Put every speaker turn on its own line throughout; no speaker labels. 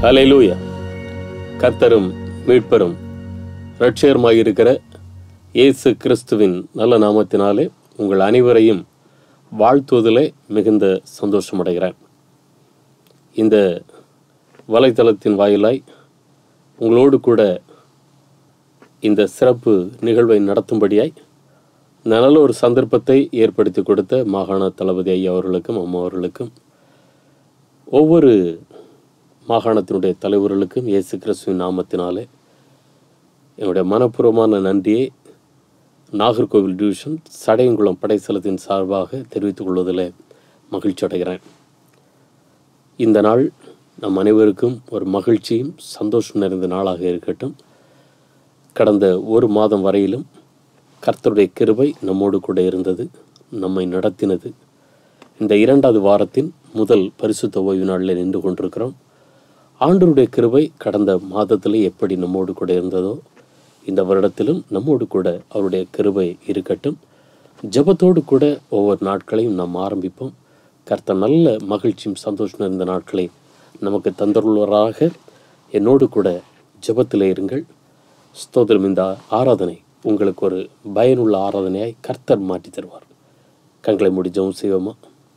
ஹல்லேலூயா. கர்த்தரும் மீட்பரும் இரட்சகருமாயிருக்கிற இயேசு கிறிஸ்துவின் நல்ல நாமத்தினாலே உங்கள் அனைவரையும் வாழ்த்துவதிலே மிகுந்த சந்தோஷமடைகிறேன். இந்த வலைத்தளத்தின் வாயிலாய் உங்களோடு கூட இந்த சிறப்பு நிகழ்வை நடத்தும்படியாய் நல்ல ஒரு சந்தர்ப்பத்தை ஏற்படுத்தி கொடுத்த மாகாண தளபதி ஐயா அவர்களுக்கும் அம்மா அவர்களுக்கும், ஒவ்வொரு மாகாணத்தினுடைய தலைவர்களுக்கும் இயேசு கிறிஸ்துவின் நாமத்தினாலே என்னுடைய மனப்பூர்வமான நன்றியை நாகர்கோவில் டிவிஷன் சடையங்குளம் படைத்தளத்தின் சார்பாக தெரிவித்துக் கொள்வதில் மகிழ்ச்சி அடைகிறேன். இந்த நாள் நம் அனைவருக்கும் ஒரு மகிழ்ச்சியும் சந்தோஷம் நிறைந்த நாளாக இருக்கட்டும். கடந்த ஒரு மாதம் வரையிலும் கர்த்தருடைய கிருபை நம்மோடு கூட இருந்தது, நம்மை நடத்தினது. இந்த 2வது வாரத்தின் முதல் பரிசுத்த ஓய்வு நாளில் நின்று கொண்டிருக்கிறோம். ஆண்டவருடைய கிருபை கடந்த மாதத்திலே எப்படி நம்மோடு கூட இருந்ததோ இந்த வருடத்திலும் நம்மோடு கூட அவருடைய கிருபை இருக்கட்டும். ஜெபத்தோடு கூட ஒவ்வொரு நாட்களையும் நாம் ஆரம்பிப்போம். கர்த்தர் நல்ல மகிழ்ச்சியும் சந்தோஷம் இருந்த நாட்களை நமக்கு தந்துள்ளவராக. என்னோடு கூட ஜெபத்திலே இருங்கள். ஸ்தோத்திரம். இந்த ஆராதனை உங்களுக்கு ஒரு பயனுள்ள ஆராதனையாய் கர்த்தர் மாற்றி தருவார். கண்களை மூடி ஜெபம் செய்வோமா?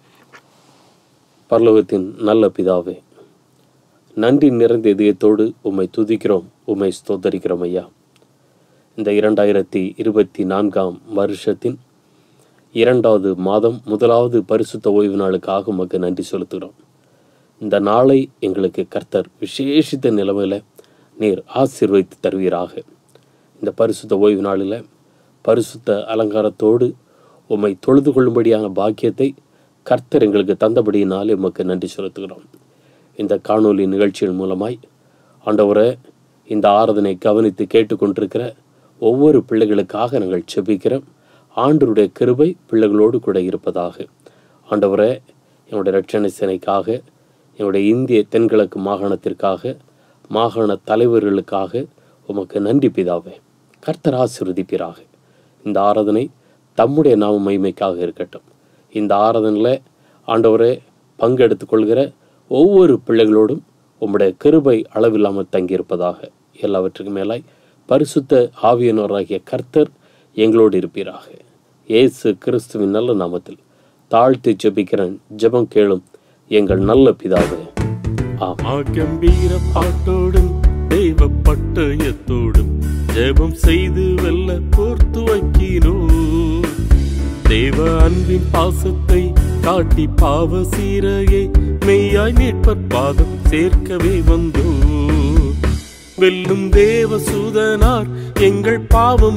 பரலோகத்தின் நல்ல பிதாவே, நன்றி நிறைந்த இதயத்தோடு உம்மை துதிக்கிறோம், உம்மை ஸ்தோத்தரிக்கிறோம் ஐயா. இந்த 2024 வருஷத்தின் 2வது மாதம் 1வது பரிசுத்த ஓய்வு நாளுக்காக உமக்கு நன்றி செலுத்துகிறோம். இந்த நாளை எங்களுக்கு கர்த்தர் விசேஷித்த நிலைமையில் நீர் ஆசீர்வதித்து தருவீராக. இந்த பரிசுத்த ஓய்வு நாளில் பரிசுத்த அலங்காரத்தோடு உம்மை தொழுது கொள்ளும்படியான பாக்கியத்தை கர்த்தர் எங்களுக்கு தந்தபடியினாலே உமக்கு நன்றி செலுத்துகிறோம். இந்த காணொலி நிகழ்ச்சியின் மூலமாய் ஆண்டவரே, இந்த ஆராதனை கவனித்து கேட்டுக்கொண்டிருக்கிற ஒவ்வொரு பிள்ளைகளுக்காக நாங்கள் செபிக்கிறோம். ஆண்டவருடைய கிருபை பிள்ளைகளோடு கூட இருப்பதாக. ஆண்டவரே, என்னுடைய இரட்சணை சேனைக்காக, என்னுடைய இந்திய தென்கிழக்கு மாகாணத்திற்காக, மாகாண தலைவர்களுக்காக உமக்கு நன்றி பிதாவே. கர்த்தர் ஆசீர்வதிப்பீராக. இந்த ஆராதனை தம்முடைய நாம மகிமைக்காக இருக்கட்டும். இந்த ஆராதனையில் ஆண்டவரே பங்கெடுத்து கொள்கிற ஒவ்வொரு பிள்ளைகளோடும் உம்முடைய கிருபை அளவில்லாமல் தங்கியிருப்பதாக. எல்லாவற்றுக்கும் மேலாய் பரிசுத்த ஆவியானவராகிய கர்த்தர் எங்களோடு இருப்பீராக. இயேசு கிறிஸ்துவின் நல்ல நாமத்தில் தாழ்த்தி ஜெபிக்கிறேன். ஜெபம் கேளும் எங்கள் நல்ல பிதாவே.
கம்பீர பாட்டோடும் தெய்வ பட்டயத்தோடும் ஜெபம் செய்து வெல்ல போர்த்து வைக்கிறோ. தேவ அன்பின் பாசத்தை காட்டி பாவ சீரையை மெய்யாய் மீட்பர் பாதம் சேர்க்கவே வந்தோ. வெல்லும் தேவ சூதனார் எங்கள் பாவம்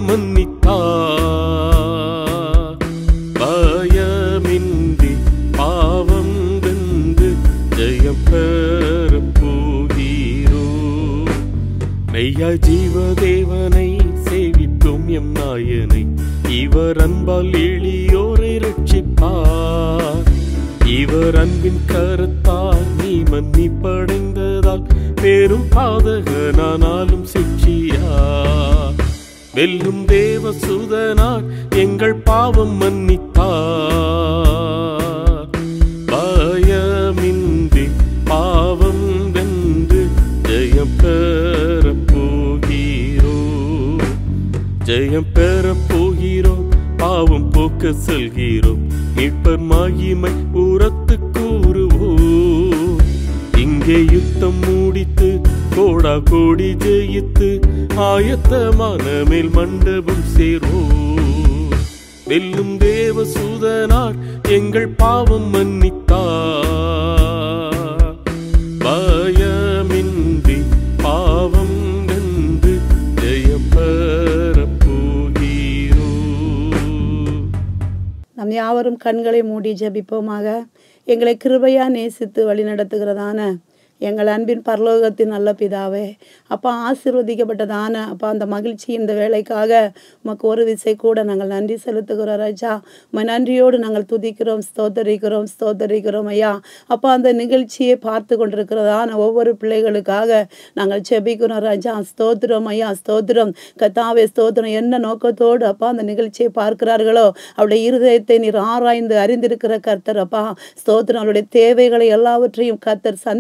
மன்னித்தார். பயமின்றி பாவம் வென்று ஜெயம் பெற போகிறோ. மெய்யாய் ஜீவதேவனை சேவிப்போம் எம் நாயனை. இவர் அன்பால் எளியோரை ரட்சிப்பார். இவர் அன்பின் கருத்தால் நீ மன்னிப்படைந்ததால் பெரும் பாதகனானாலும் சிக்ஷியா. வெல்லும் தேவ சூதனார் எங்கள் பாவம் மன்னித்தார். பயமின்றி பாவம் வென்று ஜெயம் பெற போகிறோ. ஜெயம் பெற போகிறோம், பாவம் போக்க செல்கிறோம். மீட்பர் மகிமை உரத்து கூறுவோம். இங்கே யுத்தம் முடித்து கோடா கோடி ஜெயித்து ஆயத்தமான மேல் மண்டபம் சேரோம். வெல்லும் தேவ சூதனார் எங்கள் பாவம் மன்னித்தார். பயமின்றி பாவம் வென்று ஜெயம் பெற போகிறோம்.
நம் யாவரும் கண்களை மூடி ஜெபிப்போமாக. எங்களை கிருபையா நேசித்து வழி நடத்துகிறதான எங்கள் அன்பின் பரலோகத்தின் நல்ல பிதாவே, அப்பா ஆசீர்வதிக்கப்பட்டதான அப்பா அந்த மகிழ்ச்சி இந்த வேலைக்காக உமக்கு ஒரு விசை கூட நாங்கள் நன்றி செலுத்துகிறோம் ராஜா. நன்றியோடு நாங்கள் துதிக்கிறோம், ஸ்தோத்தரிக்கிறோம் ஐயா. அப்பா அந்த நிகழ்ச்சியை பார்த்து கொண்டிருக்கிறதான ஒவ்வொரு பிள்ளைகளுக்காக நாங்கள் செபிக்கிறோம் ராஜா. ஸ்தோத்திரம் ஐயா, ஸ்தோத்திரம் கத்தாவே, ஸ்தோத்திரம். என்ன நோக்கத்தோடு அப்பா அந்த நிகழ்ச்சியை பார்க்கிறார்களோ அவருடைய இருதயத்தை நீர் ஆராய்ந்து அறிந்திருக்கிற கர்த்தர் அப்பா. ஸ்தோத்திரம். அவருடைய தேவைகளை எல்லாவற்றையும் கர்த்தர் சந்திக்கும்படி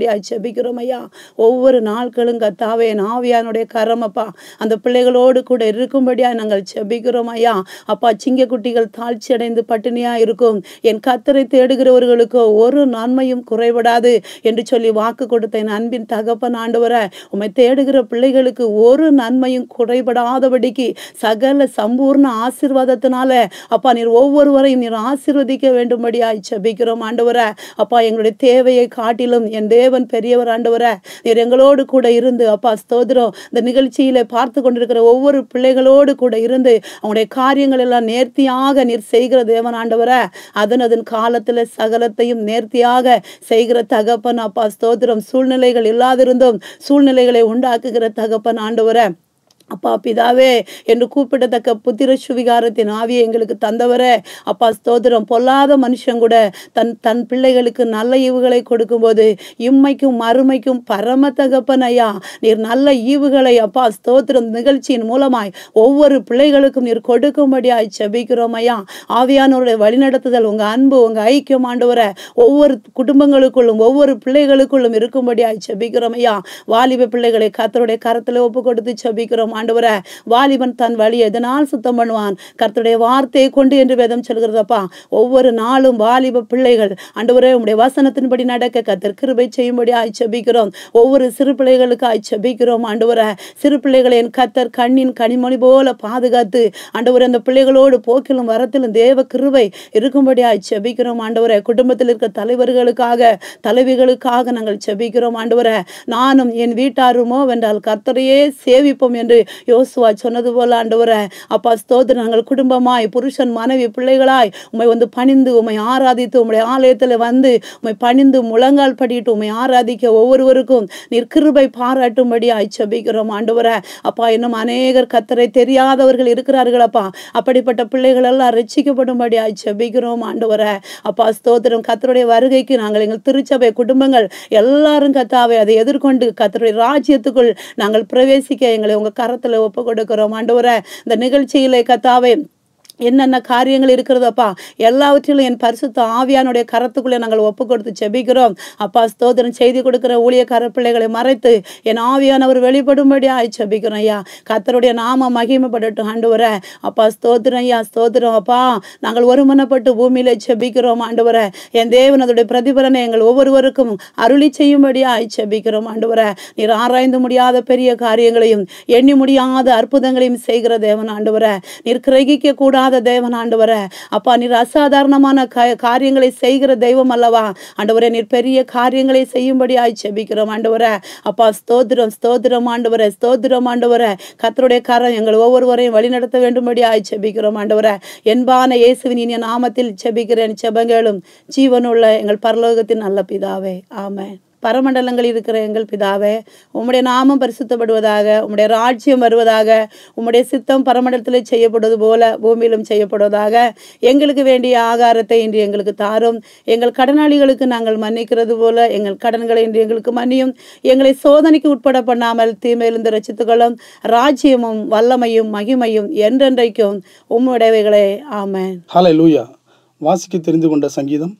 முடியாது ஜெபிக்கிறோம் ஐயா. ஒவ்வொரு நாட்களும் கத்தாவே என் ஆவியானுடைய கரமப்பா அந்த பிள்ளைகளோடு கூட இருக்கும்படியா நாங்கள் ஜெபிக்கிறோம் ஐயா. அப்பா சிங்கக்குட்டிகள் தாழ்ச்சி அடைந்து பட்டினியா இருக்கும், என் கர்த்தரை தேடுகிறவர்களுக்கோ ஒரு நன்மையும் குறைபடாது என்று சொல்லி வாக்கு கொடுத்த என் அன்பின் தகப்பன் ஆண்டவரே, உம்மை தேடுகிற பிள்ளைகளுக்கு ஒரு நன்மையும் குறைபடாதபடிக்கு சகல சம்பூர்ண ஆசீர்வாதத்தினால அப்பா நீர் ஒவ்வொருவரையும் நீர் ஆசீர்வதிக்க வேண்டும்படியாய் ஜெபிக்கிறோம் ஆண்டவரே. அப்பா எங்களுடைய தேவையை காட்டிலும் என் தேவன் பெரியவர் ஆண்டவரே. நீர் எங்களோடு கூட இருந்து அப்பா ஸ்தோத்திரம் இந்த நிகழ்ச்சியில பார்த்து கொண்டிருக்கிற ஒவ்வொரு பிள்ளைகளோடு கூட இருந்து அவங்களுடைய காரியங்கள் எல்லாம் நேர்த்தியாக நீர் செய்கிற தேவன் ஆண்டவரே. அதன் காலத்துல சகலத்தையும் நேர்த்தியாக செய்கிற தகப்பன் அப்பா ஸ்தோத்திரம். சூழ்நிலைகள் இல்லாதிருந்தும் சூழ்நிலைகளை உண்டாக்குகிற தகப்பன் ஆண்டவரே. அப்பா பிதாவே என்று கூப்பிடத்தக்க புத்திர சுவிகாரத்தின் ஆவியை எங்களுக்கு தந்தவரே. அப்பா ஸ்தோத்திரம். பொல்லாத மனுஷன் கூட தன் பிள்ளைகளுக்கு நல்ல ஈவுகளை கொடுக்கும்போது இம்மைக்கும் மறுமைக்கும் பரம தகப்பன் ஐயா நீர் நல்ல ஈவுகளை அப்பா ஸ்தோத்திரம் நிகழ்ச்சியின் மூலமாய் ஒவ்வொரு பிள்ளைகளுக்கும் நீர் கொடுக்கும்படியாய் ஜெபிக்கிறோம் ஐயா. ஆவியானவருடைய வழிநடத்துதல் உங்க அன்பு உங்க ஐக்கியம் ஆண்டவரே ஒவ்வொரு குடும்பங்களுக்குள்ளும் ஒவ்வொரு பிள்ளைகளுக்குள்ளும் இருக்கும்படியாய் ஜெபிக்கிறோம் ஐயா. வாலிப பிள்ளைகளை கர்த்தருடைய கரத்துல ஒப்பு கொடுத்து ஜெபிக்கிறோம் ஆண்டவரே. வாலிபன் தன் வழி எதனால் சுத்தம் பண்ணுவான்? கர்த்தருடைய வார்த்தையை கொண்டு என்று வேதம் சொல்கிறதப்பா. ஒவ்வொரு நாளும் வாலிப பிள்ளைகள் ஆண்டவரே உம்முடைய வசனத்தின்படி நடக்க கர்த்தர் கிருபை செய்யும்படி ஜெபிக்கிறோம். ஒவ்வொரு சிறு பிள்ளைகளுக்கு ஜெபிக்கிறோம் ஆண்டவரே. சிறு பிள்ளைகளை என் கர்த்தர் கண்ணின் கனிமொழி போல பாதுகாத்து ஆண்டவரே அந்த பிள்ளைகளோடு போக்கிலும் வரத்திலும் தேவ கிருபை இருக்கும்படி ஜெபிக்கிறோம் ஆண்டவரே. குடும்பத்தில் இருக்கிற தலைவர்களுக்காக தலைவிகளுக்காக நாங்கள் ஜெபிக்கிறோம் ஆண்டவரே. நானும் என் வீட்டாருமோ வென்றால் கர்த்தரையே சேவிப்போம் என்று யோசுவா சொன்னது போல ஆண்டவரே. அப்பா ஸ்தோத்திரம். நாங்கள் குடும்பமாய் புருஷன் மனைவி பிள்ளைகளாய் உம்மை வந்து பணிந்து உம்மை ஆராதித்து உம்முடைய ஆலயத்தில் வந்து உம்மை பணிந்து முழங்கால் படிட்டு உம்மை ஆராதிக்க ஒவ்வொருவருக்கும் நீர் கிருபை பாராட்டும்படி ஜெபிக்கிறோம் ஆண்டவரே. அப்பா இன்னும் அநேகர் கர்த்தரை தெரியாதவர்கள் இருக்கிறார்கள் அப்பா. அப்படிப்பட்ட பிள்ளைகள் எல்லாம் ரட்சிக்கப்படும்படி ஜெபிக்கிறோம் ஆண்டவரே. அப்பா ஸ்தோத்திரம். கர்த்தருடைய வருகைக்கு நாங்கள் எங்கள் திருச்சபை குடும்பங்கள் எல்லாரும் கர்த்தாவே அதை எதிர்கொண்டு கர்த்தருடைய ராஜ்யத்துக்குள் நாங்கள் பிரவேசிக்க எங்களை உங்க கரத்துல ஒப்பு கொடுக்கிறோம் ஆண்டவரே. இந்த நிகழ்ச்சியிலே கர்த்தாவே என்னென்ன காரியங்கள் இருக்கிறதப்பா எல்லாவற்றிலும் என் பரிசுத்த ஆவியானுடைய கரத்துக்குள்ளே நாங்கள் ஒப்பு கொடுத்து ஜெபிக்கிறோம் அப்பா ஸ்தோத்திரம். செய்தி கொடுக்கிற ஊழியக்கார பிள்ளைகளை மறைத்து என் ஆவியானவர் வெளிப்படும்படி ஜெபிக்கிறோம் ஐயா. கர்த்தருடைய நாம மகிமைப்படட்டும் ஆண்டவரே. அப்பா ஸ்தோத்திரம் ஐயா ஸ்தோத்திரம். அப்பா நாங்கள் ஒருமனப்பட்டு பூமியில ஜெபிக்கிறோம் ஆண்டவரே. என் தேவன் அதோடைய பிரதிபலனை எங்கள் ஒவ்வொருவருக்கும் அருளி செய்யும்படி ஜெபிக்கிறோம் ஆண்டவரே. நீர் ஆராய்ந்து முடியாத பெரிய காரியங்களையும் எண்ணி முடியாத அற்புதங்களையும் செய்கிற தேவன் ஆண்டவரே. நீர் கிரகிக்க கூடாத தேவன் ஆண்டவரே. அப்பா நீர் அசாதாரணமான காரியங்களை செய்கிற தெய்வம் அல்லவா ஆண்டவரே. நீர் பெரிய காரியங்களை செய்யும்படி ஜெபிக்கிறோம் ஆண்டவரே. அப்பா ஸ்தோத்திரம் ஸ்தோத்திரம் ஆண்டவரே ஸ்தோத்திரம் ஆண்டவரே. கர்த்தருடைய கரம் எங்கள் ஒவ்வொருவரையும் வழிநடத்த வேண்டும்படி ஜெபிக்கிறோம் ஆண்டவரே. என்பான இயேசுவின் இனிய நாமத்தில் ஜெபிக்கிறேன். ஜெபங்களும் ஜீவனுள்ள எங்கள் பரலோகத்தின் நல்ல பிதாவே, ஆமென். பரமண்டலங்களில் இருக்கிற எங்கள் பிதாவே, உம்முடைய நாமம் பரிசுத்தப்படுவதாக, உம்முடைய ராஜ்யம் வருவதாக, உம்முடைய சித்தம் பரமண்டலத்தில் செய்யப்படுவது போல பூமியிலும் செய்யப்படுவதாக. எங்களுக்கு வேண்டிய ஆகாரத்தை இன்று எங்களுக்கு தாரும். எங்கள் கடனாளிகளுக்கு நாங்கள் மன்னிக்கிறது போல எங்கள் கடன்களை இன்று எங்களுக்கு மன்னியும். எங்களை சோதனைக்கு உட்பட பண்ணாமல் தீமையிலிருந்து ரட்சித்துக்கொள்ளும். ராஜ்யமும் வல்லமையும் மகிமையும் என்றென்றைக்கும் உம்முடையவைகளே, ஆமென்.
ஹல்லேலூயா. வாசிக்க தெரிந்து கொண்ட சங்கீதம்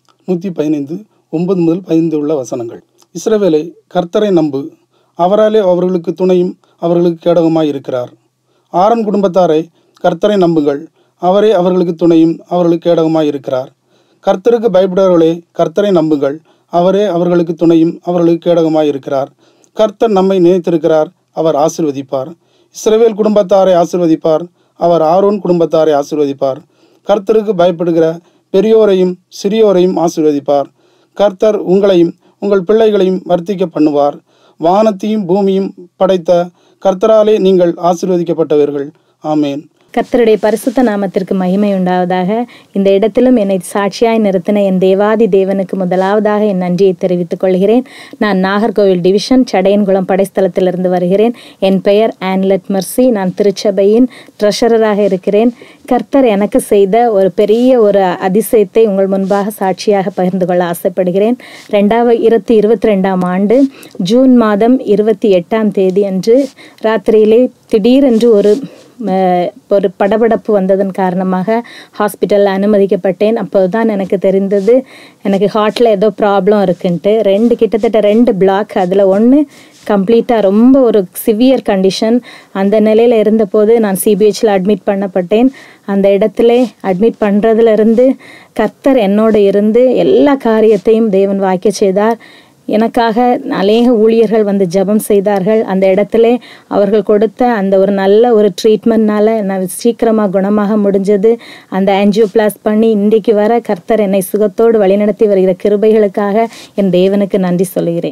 115 9 முதல் 15 உள்ள வசனங்கள். இஸ்ரவேலை கர்த்தரை நம்பு, அவராலே அவர்களுக்கு துணையும் அவர்களுக்கு கேடகமாய் இருக்கிறார். ஆரோன் குடும்பத்தாரை கர்த்தரை நம்புங்கள், அவரே அவர்களுக்கு துணையும் அவர்களுக்கு கேடகமாய் இருக்கிறார். கர்த்தருக்கு பயப்படுபவர்களே கர்த்தரை நம்புங்கள், அவரே அவர்களுக்கு துணையும் அவர்களுக்கு கேடகமாய் இருக்கிறார். கர்த்தர் நம்மை நினைத்திருக்கிறார், அவர் ஆசீர்வதிப்பார். இஸ்ரவேல் குடும்பத்தாரை ஆசீர்வதிப்பார், அவர் ஆரோன் குடும்பத்தாரை ஆசீர்வதிப்பார். கர்த்தருக்கு பயப்படுகிற பெரியோரையும் சிறியோரையும் ஆசீர்வதிப்பார். கர்த்தர் உங்களையும் உங்கள் பிள்ளைகளையும் வர்த்திக்க பண்ணுவார். வானத்தையும் பூமியும் படைத்த கர்த்தராலே நீங்கள் ஆசீர்வதிக்கப்பட்டவர்கள். ஆமேன்.
கர்த்தருடைய பரிசுத்த நாமத்திற்கு மகிமை உண்டாவதாக. இந்த இடத்திலும் என்னை சாட்சியாய் நிறுத்தின என் தேவாதி தேவனுக்கு முதலாவதாக என் நன்றியை தெரிவித்துக் கொள்கிறேன். நான் நாகர்கோவில் டிவிஷன் சடையன்குளம் படைஸ்தலத்திலிருந்து வருகிறேன். என் பெயர் ஆன்லெட் மெர்சி. நான் திருச்சபையின் ட்ரெஷரராக இருக்கிறேன். கர்த்தர் எனக்கு செய்த ஒரு பெரிய ஒரு அதிசயத்தை உங்கள் முன்பாக சாட்சியாக பகிர்ந்து கொள்ள ஆசைப்படுகிறேன். 2022ஆம் ஆண்டு ஜூன் மாதம் 28ஆம் தேதி அன்று ராத்திரியிலே திடீரென்று ஒரு ஒரு படபடப்பு வந்ததன் காரணமாக ஹாஸ்பிட்டலில் அனுமதிக்கப்பட்டேன். அப்போ தான் எனக்கு தெரிந்தது எனக்கு ஹார்ட்டில் ஏதோ ப்ராப்ளம் இருக்குன்ட்டு. கிட்டத்தட்ட 2 பிளாக், அதில் 1 கம்ப்ளீட்டாக ரொம்ப ஒரு சிவியர் கண்டிஷன். அந்த நிலையில் இருந்தபோது நான் சிபிஹெச்சில் அட்மிட் பண்ணப்பட்டேன். அந்த இடத்துல அட்மிட் பண்ணுறதுலேருந்து கர்த்தர் என்னோடு இருந்து எல்லா காரியத்தையும் தேவன் வாய்க்க செய்தார். எனக்காக அநேக ஊழியர்கள் வந்து ஜெபம் செய்தார்கள். அந்த இடத்துல அவர்கள் கொடுத்த அந்த ஒரு நல்ல ஒரு ட்ரீட்மெண்ட்னால நான் சீக்கிரமாக குணமாக முடிஞ்சது. அந்த ஆஞ்சியோபிளாஸ்ட் பண்ணி இன்றைக்கு வர கர்த்தர் என்னை சுகத்தோடு வழிநடத்தி வருகிற கிருபைகளுக்காக என் தேவனுக்கு நன்றி சொல்கிறேன்.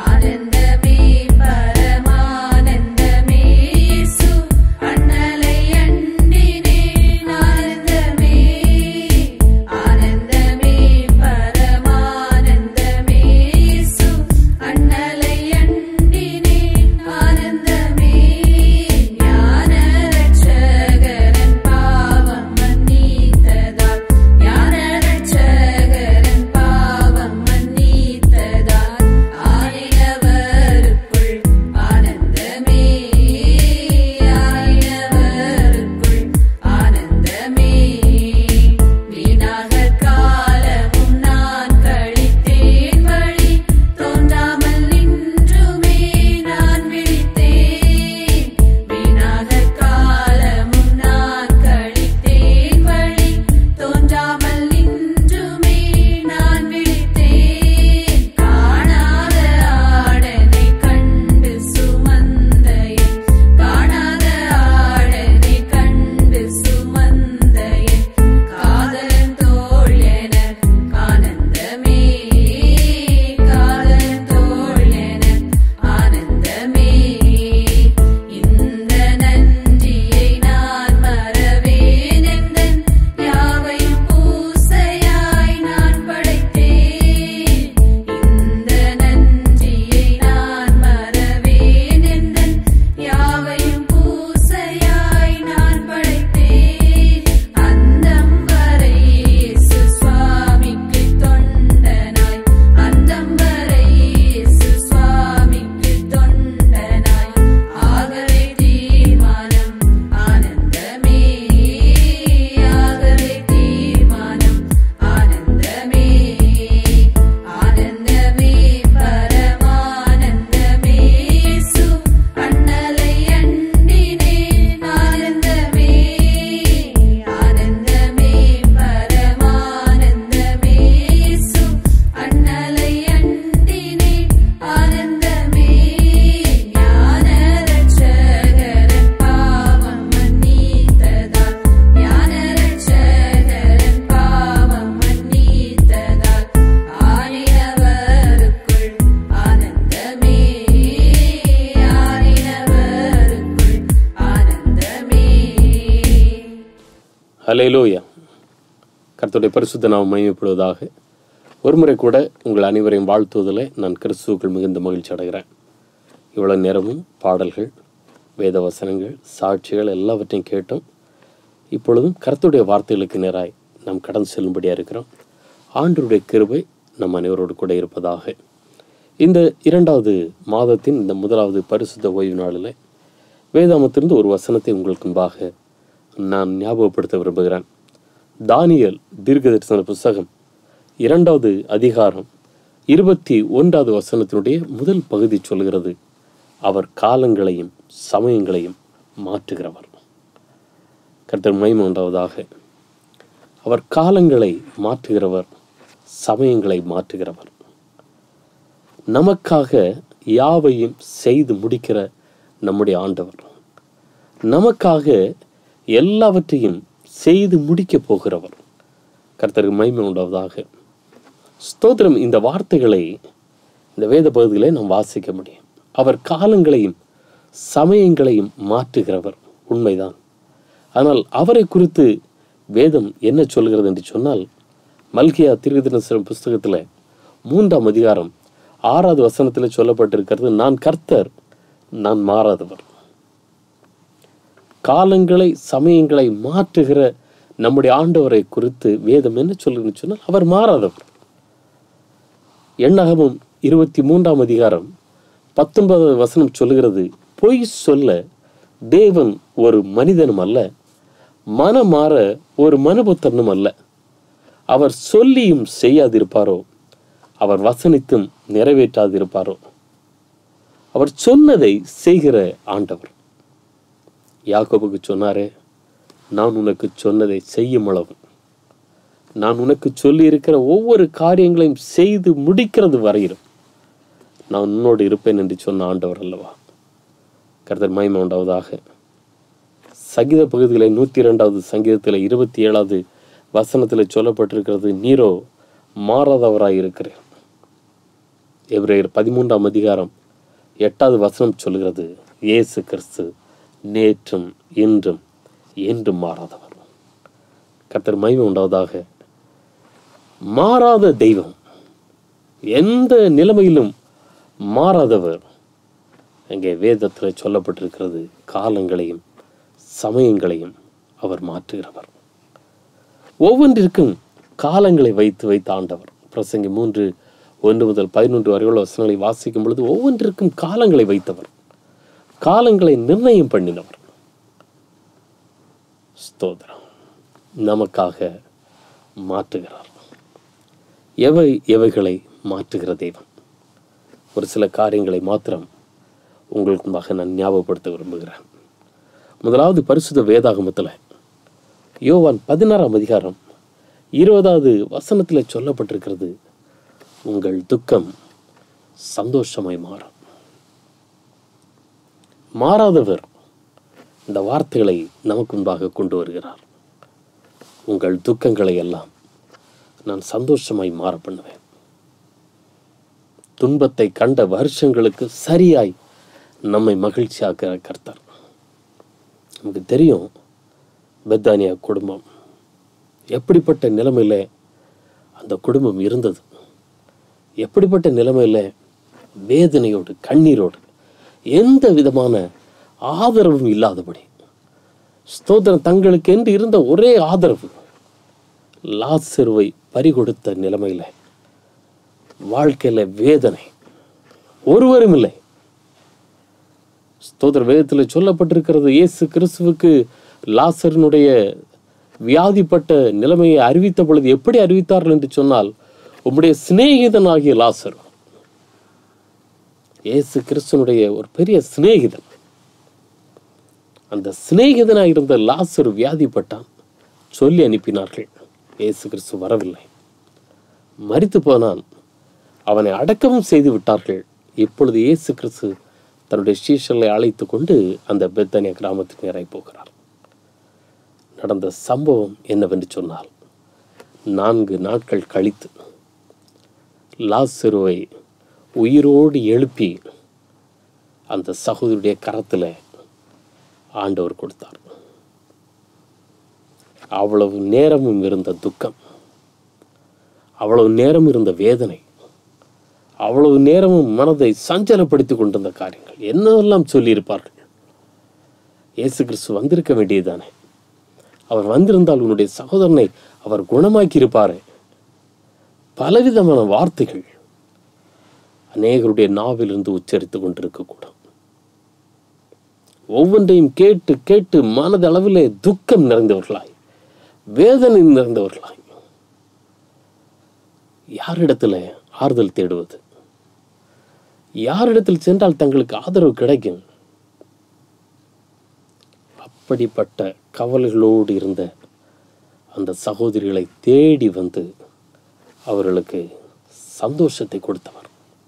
ஹல்லேலூயா. கர்த்தருடைய பரிசுத்த நாமம் மகிமைப்படுவதாக. ஒருமுறை கூட உங்கள் அனைவரையும் வாழ்த்துவதில் நான் கிறிஸ்துவுக்குள் மிகுந்த மகிழ்ச்சி அடைகிறேன். இவ்வளோ நேரமும் பாடல்கள், வேத வசனங்கள், சாட்சிகள் எல்லாவற்றையும் கேட்டோம். இப்பொழுதும் கர்த்தருடைய வார்த்தைகளுக்கு நேராய் நாம் கடந்து செல்லும்படியாக இருக்கிறோம். ஆண்டவருடைய கிருபை நம் அனைவரோடு கூட இருப்பதாக. இந்த 2வது மாதத்தின் இந்த 1வது பரிசுத்த ஓய்வு நாளில் வேதாமத்திலிருந்து ஒரு வசனத்தை உங்களுக்கு முன்பாக நான் ஞாபகப்படுத்த விரும்புகிறேன். தானியேல் தீர்க்கதரிசன புஸ்தகம் 2வது அதிகாரம் 21வது வசனத்தினுடைய முதல் பகுதி சொல்கிறது, அவர் காலங்களையும் சமயங்களையும் மாற்றுகிறவர். கர்த்தர் மகிமை உண்டாவதாக. அவர் காலங்களை மாற்றுகிறவர், சமயங்களை மாற்றுகிறவர். நமக்காக யாவையும் செய்து முடிக்கிற நம்முடைய ஆண்டவர், நமக்காக எல்லாவற்றையும் செய்து முடிக்கப் போகிறவர். கர்த்தருக்கு மகிமை உண்டாவதாக. ஸ்தோத்திரம். இந்த வார்த்தைகளை இந்த வேத பகுதிகளை நாம் வாசிக்க முடியும். அவர் காலங்களையும் சமயங்களையும் மாற்றுகிறவர், உண்மைதான். ஆனால் அவரை குறித்து வேதம் என்ன சொல்கிறது என்று சொன்னால், மல்கியா தீர்க்கதரிசன புஸ்தகத்தில் 3ஆம் அதிகாரம் 6வது வசனத்தில் சொல்லப்பட்டிருக்கிறது, நான் கர்த்தர், நான் மாறாதவர். காலங்களை சமயங்களை மாற்றுகிற நம்முடைய ஆண்டவரை குறித்து வேதம் என்ன சொல்லுன்னு சொன்னால், அவர் மாறாதவர். எண்ணாகமம் 23ஆம் அதிகாரம் 19வது வசனம் சொல்லுகிறது, பொய் சொல்ல தேவன் ஒரு மனிதனும் அல்ல, மனமாற ஒரு மனுபுத்திரனும் அல்ல. அவர் சொல்லியும் செய்யாதிருப்பாரோ, அவர் வசனித்தும் நிறைவேற்றாதிருப்பாரோ. அவர் சொன்னதை செய்கிற ஆண்டவர். யாக்கோபுக்கு சொன்னாரே, நான் உனக்கு சொன்னதை செய்யும் அளவு, நான் உனக்கு சொல்லி இருக்கிற ஒவ்வொரு காரியங்களையும் செய்து முடிக்கிறது வரையிலும் நான் உன்னோடு இருப்பேன் என்று சொன்ன ஆண்டவர் அல்லவா. கர்த்தர் மகிமை உண்டாவதாக. சங்கீத பகுதியில் 102வது சங்கீதத்தில் 27வது வசனத்தில் சொல்லப்பட்டிருக்கிறது, நீரோ மாறாதவராய் இருக்கிறார். எபிரேயர் 13ஆம் அதிகாரம் 8வது வசனம் சொல்கிறது, இயேசு கிறிஸ்து நேற்றும் இன்றும் என்றும் மாறாதவர். கர்த்தர் மகிமை உண்டாவதாக. மாறாத தெய்வம், எந்த நிலைமையிலும் மாறாதவர். அங்கே வேதத்தில் சொல்லப்பட்டிருக்கிறது, காலங்களையும் சமயங்களையும் அவர் மாற்றுகிறவர். ஒவ்வொன்றிற்கும் காலங்களை வைத்து வைத்த ஆண்டவர். பிரசங்கி 3:1-11 வரையுள்ள வசனங்களை வாசிக்கும் பொழுது ஒவ்வொன்றிற்கும் காலங்களை வைத்தவர், காலங்களை நிர்ணயம் பண்ணினவர். ஸ்தோத்திரம். நமக்காக மாற்றுகிறார். எவைகளை மாற்றுகிற தெய்வம். ஒரு சில காரியங்களை மாத்திரம் உங்களுக்கு முன்பாக நான் ஞாபகப்படுத்த விரும்புகிறேன். முதலாவது, பரிசுத்த வேதாகமத்தில் யோவான் 16ஆம் அதிகாரம் 20வது வசனத்தில் சொல்லப்பட்டிருக்கிறது, உங்கள் துக்கம் சந்தோஷமாய் மாறும். மாறாதவர் இந்த வார்த்தைகளை நமக்கு முன்பாக கொண்டு வருகிறார். உங்கள் துக்கங்களை எல்லாம் நான் சந்தோஷமாய் மாற பண்ணுவேன். துன்பத்தை கண்ட வருஷங்களுக்கு சரியாய் நம்மை மகிழ்ச்சியாக்குற கர்த்தர். நமக்கு தெரியும், பெத்தானியா குடும்பம் எப்படிப்பட்ட நிலைமையில அந்த குடும்பம் இருந்தது, எப்படிப்பட்ட நிலைமையில வேதனையோடு கண்ணீரோடு எந்த விதமான ஆதரவும் இல்லாதபடி, ஸ்தோத்திரம், தங்களுக்கு என்று இருந்த ஒரே ஆதரவு லாசருவை பறிகொடுத்த நிலைமையில வாழ்க்கையில வேதனை, ஒருவரும் இல்லை. ஸ்தோத்திர வேதத்தில் சொல்லப்பட்டிருக்கிறது, இயேசு கிறிஸ்துவுக்கு லாசரினுடைய வியாதிப்பட்ட நிலைமையை அறிவித்த பொழுது எப்படி அறிவித்தார்கள் என்று சொன்னால், உம்முடைய சிநேகிதனாகிய லாசர், இயேசு கிறிஸ்துனுடைய ஒரு பெரிய சிநேகிதன், அந்த சிநேகிதனாக இருந்த லாசர் வியாதிப்பட்டான். சொல்லி அனுப்பினார்கள். இயேசு கிறிஸ்து வரவில்லை, மரித்து போனான். அவனை அடக்கமும் செய்து விட்டார்கள். இப்பொழுது இயேசு கிறிஸ்து தன்னுடைய சீஷர்களை அழைத்து கொண்டு அந்த பெத்தானியா கிராமத்துக்கு நேராக போகிறார். நடந்த சம்பவம் என்னவென்று சொன்னால், 4 நாட்கள் கழித்து லாசருவை உயிரோடு எழுப்பி அந்த சகோதரியுடைய கரத்தில் ஆண்டவர் கொடுத்தார். அவ்வளவு நேரமும் இருந்த துக்கம், அவ்வளவு நேரம் இருந்த வேதனை, அவ்வளவு நேரமும் மனதை சஞ்சலப்படுத்தி கொண்டிருந்த காரியங்கள் என்னெல்லாம் சொல்லியிருப்பார்கள். இயேசு கிறிஸ்து வந்திருக்க வேண்டியதுதானே, அவர் வந்திருந்தால் உன்னுடைய சகோதரனை அவர் குணமாக்கி இருப்பாரு. பலவிதமான வார்த்தைகள் அநேகருடைய நாவிலிருந்து உச்சரித்து கொண்டிருக்கக்கூடும். ஒவ்வொன்றையும் கேட்டு கேட்டு மனதளவிலே துக்கம் நிறைந்தவர்களாய், வேதனை நிறைந்தவர்களாய், யாரிடத்துல ஆறுதல் தேடுவது, யாரிடத்தில் சென்றால் தங்களுக்கு ஆதரவு கிடைக்கும், அப்படிப்பட்ட கவலைகளோடு இருந்த அந்த சகோதரிகளை தேடி வந்து அவர்களுக்கு சந்தோஷத்தை கொடுத்தவர்.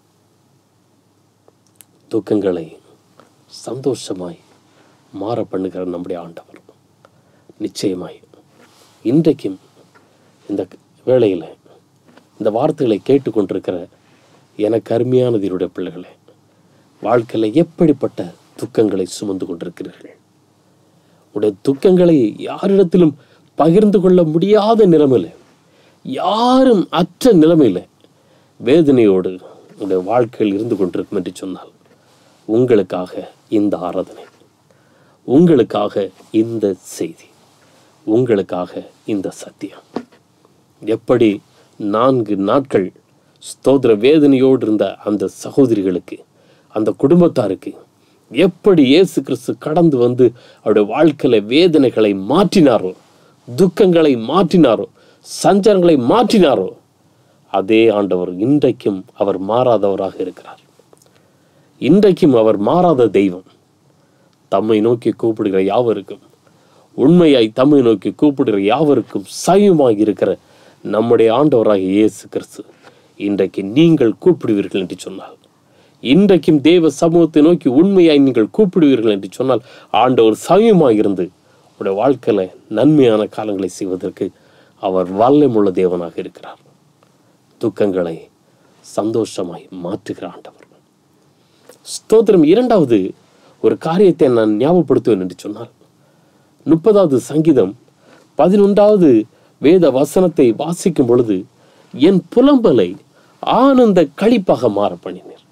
துக்கங்களை சந்தோஷமாய் மாற பண்ணுகிற நம்முடைய ஆண்டவர். நிச்சயமாய் இன்றைக்கும் இந்த வேளையில் இந்த வார்த்தைகளை கேட்டுக்கொண்டிருக்கிற எனக்கு அருமையானதினுடைய பிள்ளைகளே, வாழ்க்கையில் எப்படிப்பட்ட துக்கங்களை சுமந்து கொண்டிருக்கிறீர்கள்? உடைய துக்கங்களை யாரிடத்திலும் பகிர்ந்து கொள்ள முடியாத நிலைமையில, யாரும் அற்ற நிலைமையில வேதனையோடு உடைய வாழ்க்கையில் இருந்து கொண்டிருக்கும் என்று சொன்னால், உங்களுக்காக இந்த ஆராதனை, உங்களுக்காக இந்த செய்தி, உங்களுக்காக இந்த சத்தியம். எப்படி 4 நாட்கள் ஸ்தோத்திர வேதனையோடு இருந்த அந்த சகோதரிகளுக்கு, அந்த குடும்பத்தாருக்கு எப்படி இயேசு கிறிஸ்து கடந்து வந்து அவருடைய வாழ்க்கையில வேதனைகளை மாற்றினாரோ, துக்கங்களை மாற்றினாரோ, சஞ்சலங்களை மாற்றினாரோ, அதே ஆண்டவர் இன்றைக்கும் அவர் மாறாதவராக இருக்கிறார். இன்றைக்கும் அவர் மாறாத தெய்வம். தம்மை நோக்கி கூப்பிடுகிற யாவருக்கும், உண்மையாய் தம்மை நோக்கி கூப்பிடுகிற யாவருக்கும் சமயமாகி இருக்கிற நம்முடைய ஆண்டவராகிய இயேசு கிறிஸ்து இன்றைக்கு நீங்கள் கூப்பிடுவீர்கள் என்று சொன்னால், இன்றைக்கும் தேவ சமூகத்தை நோக்கி உண்மையாய் நீங்கள் கூப்பிடுவீர்கள் என்று சொன்னால், ஆண்டவர் சமயமாக இருந்து உங்களுடைய வாழ்க்கையில நன்மையான காலங்களை செய்வதற்கு அவர் வல்லமுள்ள தேவனாக இருக்கிறார். துக்கங்களை சந்தோஷமாய் மாற்றுகிற ஆண்டவர். ஸ்தோத்திரம். இரண்டாவது ஒரு காரியத்தை நான் ஞாபகப்படுத்துவேன் என்று சொன்னால், 30வது சங்கீதம் 11வது வேத வசனத்தை வாசிக்கும் பொழுது, என் புலம்பலை ஆனந்த களிப்பாக மாற பண்ணினீர்.